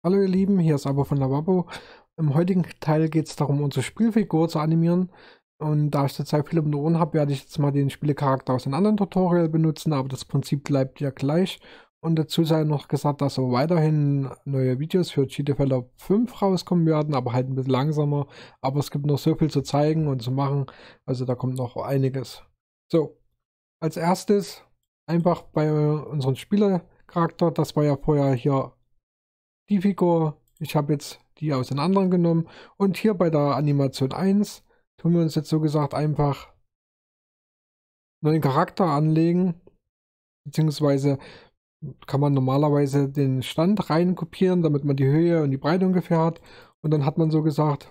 Hallo ihr Lieben, hier ist Abo von Lavabo. Im heutigen Teil geht es darum, unsere Spielfigur zu animieren. Und da ich zurzeit viel um die Ohren habe, werde ich jetzt mal den Spielecharakter aus einem anderen Tutorial benutzen, aber das Prinzip bleibt ja gleich. Und dazu sei noch gesagt, dass so weiterhin neue Videos für Cheat Develop 5 rauskommen werden, aber halt ein bisschen langsamer. Aber es gibt noch so viel zu zeigen und zu machen, also da kommt noch einiges. So, als erstes einfach bei unserem Spielercharakter, das war ja vorher hier die Figur. Ich habe jetzt die aus den anderen genommen. Und hier bei der Animation 1 tun wir uns jetzt so gesagt einfach neuen Charakter anlegen. Beziehungsweise kann man normalerweise den Stand rein kopieren, damit man die Höhe und die Breite ungefähr hat. Und dann hat man so gesagt,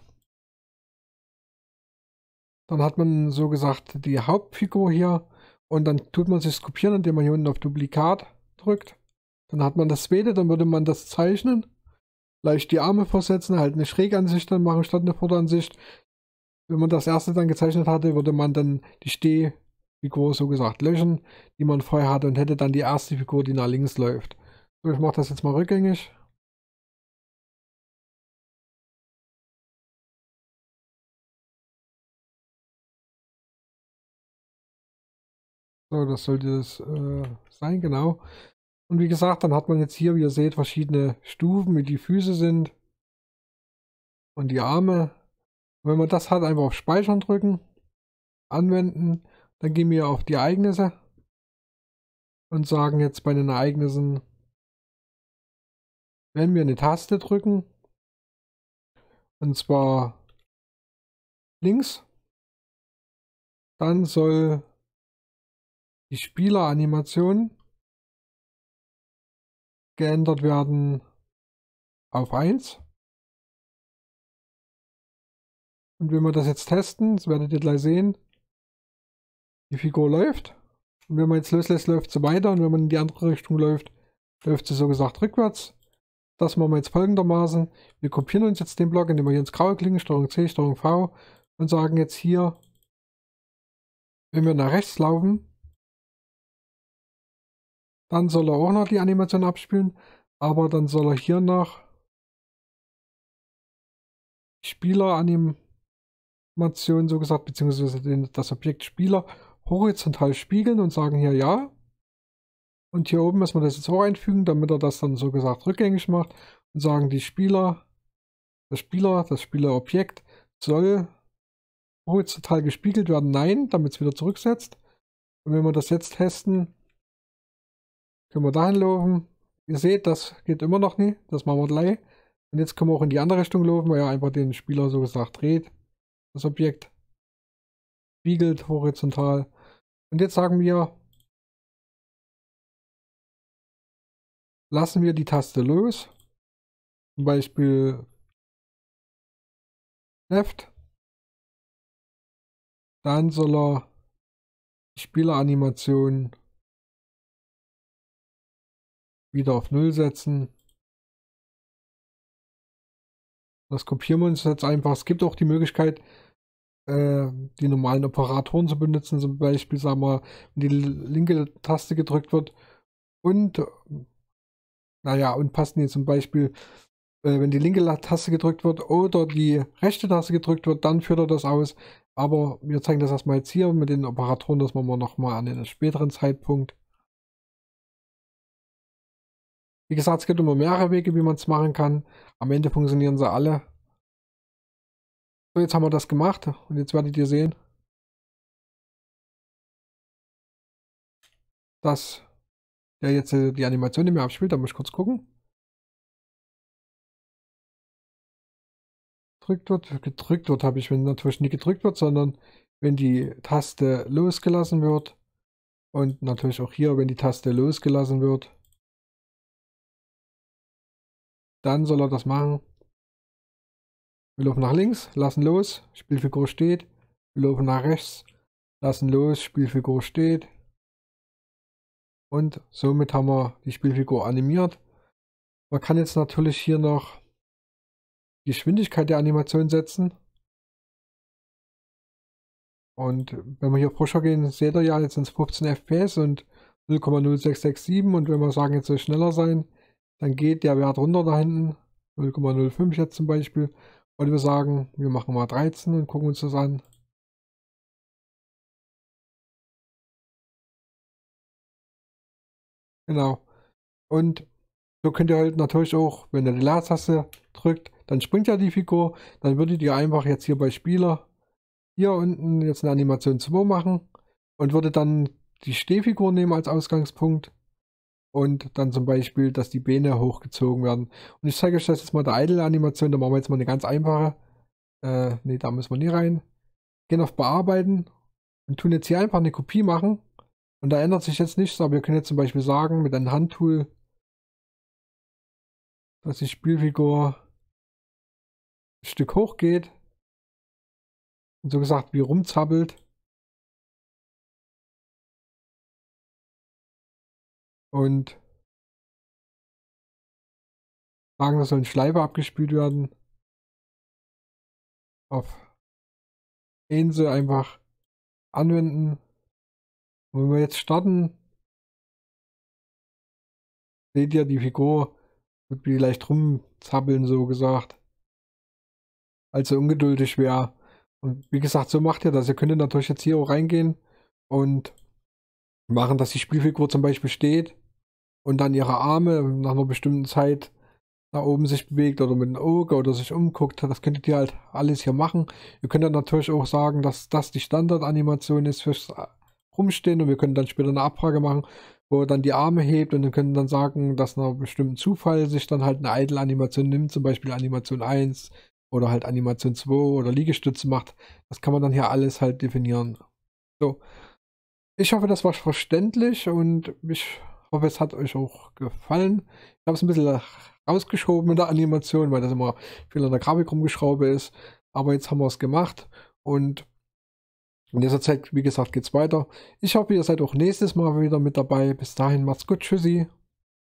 die Hauptfigur hier. Und dann tut man sich kopieren, indem man hier unten auf Duplikat drückt. Dann hat man das zweite, dann würde man das zeichnen. Leicht die Arme versetzen, halt eine Schrägansicht dann machen statt eine Vorderansicht. Wenn man das erste dann gezeichnet hatte, würde man dann die Stehfigur so gesagt löschen, die man vorher hatte, und hätte dann die erste Figur, die nach links läuft. So, ich mache das jetzt mal rückgängig. So, das sollte es sein, genau. Und wie gesagt, dann hat man jetzt hier, wie ihr seht, verschiedene Stufen, wie die Füße sind und die Arme. Und wenn man das hat, einfach auf Speichern drücken, anwenden, dann gehen wir auf die Ereignisse und sagen jetzt bei den Ereignissen, wenn wir eine Taste drücken, und zwar links, dann soll die Spieleranimation geändert werden auf 1. Und wenn wir das jetzt testen, das werdet ihr gleich sehen, die Figur läuft. Und wenn man jetzt loslässt, läuft sie weiter. Und wenn man in die andere Richtung läuft, läuft sie so gesagt rückwärts. Das machen wir jetzt folgendermaßen. Wir kopieren uns jetzt den Block, indem wir hier ins Graue klicken, STRG-C, STRG-V, und sagen jetzt hier, wenn wir nach rechts laufen, dann soll er auch noch die Animation abspielen, aber dann soll er hier noch Spieleranimation so gesagt, beziehungsweise das Objekt Spieler horizontal spiegeln und sagen hier ja. Und hier oben müssen wir das jetzt auch einfügen, damit er das dann so gesagt rückgängig macht, und sagen das Spielerobjekt soll horizontal gespiegelt werden, nein, damit es wieder zurücksetzt. Und wenn wir das jetzt testen, können wir dahin laufen. Ihr seht, das geht immer noch nie, das machen wir gleich. Und jetzt können wir auch in die andere Richtung laufen, weil er einfach den Spieler so gesagt dreht, das Objekt spiegelt horizontal. Und jetzt sagen wir, lassen wir die Taste los, zum Beispiel Left, dann soll er die Spieleranimation wieder auf 0 setzen. Das kopieren wir uns jetzt einfach. Es gibt auch die Möglichkeit, die normalen Operatoren zu benutzen, zum Beispiel, sagen wir, wenn die linke Taste gedrückt wird und, naja, und passen hier zum Beispiel, wenn die linke Taste gedrückt wird oder die rechte Taste gedrückt wird, dann führt er das aus. Aber wir zeigen das erstmal jetzt hier mit den Operatoren, das machen wir nochmal an einem späteren Zeitpunkt. Wie gesagt, es gibt immer mehrere Wege, wie man es machen kann. Am Ende funktionieren sie alle. So, jetzt haben wir das gemacht und jetzt werdet ihr sehen, dass der jetzt die Animation nicht mehr abspielt. Da muss ich kurz gucken. Gedrückt wird habe ich, wenn natürlich nicht gedrückt wird, sondern wenn die Taste losgelassen wird. Und natürlich auch hier, wenn die Taste losgelassen wird, dann soll er das machen. Wir laufen nach links, lassen los, Spielfigur steht. Wir laufen nach rechts, lassen los, Spielfigur steht. Und somit haben wir die Spielfigur animiert. Man kann jetzt natürlich hier noch die Geschwindigkeit der Animation setzen. Und wenn wir hier auf Pusher gehen, seht ihr ja, jetzt sind es 15 FPS und 0,0667. Und wenn wir sagen, jetzt soll schneller sein, dann geht der Wert runter da hinten. 0,05 jetzt zum Beispiel. Und wir sagen, wir machen mal 13 und gucken uns das an. Genau. Und so könnt ihr halt natürlich auch, wenn ihr die Leertaste drückt, dann springt ja die Figur. Dann würdet ihr einfach jetzt hier bei Spieler hier unten jetzt eine Animation 2 machen und würde dann die Stehfigur nehmen als Ausgangspunkt und dann zum Beispiel, dass die Beine hochgezogen werden. Und ich zeige euch das jetzt mal der Idle-Animation, da machen wir jetzt mal eine ganz einfache. Ne, da müssen wir nie rein. Gehen auf Bearbeiten und tun jetzt hier einfach eine Kopie machen. Und da ändert sich jetzt nichts, aber wir können jetzt zum Beispiel sagen, mit einem Handtool, dass die Spielfigur ein Stück hoch geht und so gesagt wie rumzappelt. Und sagen, da sollen Schleife abgespült werden. Auf Insel einfach anwenden. Und wenn wir jetzt starten, seht ihr, die Figur wird wie leicht rumzappeln, so gesagt. Also ungeduldig wäre. Und wie gesagt, so macht ihr das. Ihr könnt natürlich jetzt hier auch reingehen und machen, dass die Spielfigur zum Beispiel steht und dann ihre Arme nach einer bestimmten Zeit nach oben sich bewegt oder mit dem Auge oder sich umguckt. Das könntet ihr halt alles hier machen. Ihr könnt dann natürlich auch sagen, dass das die Standardanimation ist fürs Rumstehen und wir können dann später eine Abfrage machen, wo er dann die Arme hebt und dann können dann sagen, dass nach einem bestimmten Zufall sich dann halt eine Idle-Animation nimmt, zum Beispiel Animation 1 oder halt Animation 2 oder Liegestütze macht. Das kann man dann hier alles halt definieren. So, ich hoffe, das war verständlich und ich hoffe, es hat euch auch gefallen. Ich habe es ein bisschen rausgeschoben in der Animation, weil das immer viel an der Grafik rumgeschraubt ist. Aber jetzt haben wir es gemacht und in dieser Zeit, wie gesagt, geht es weiter. Ich hoffe, ihr seid auch nächstes Mal wieder mit dabei. Bis dahin, macht's gut, tschüssi.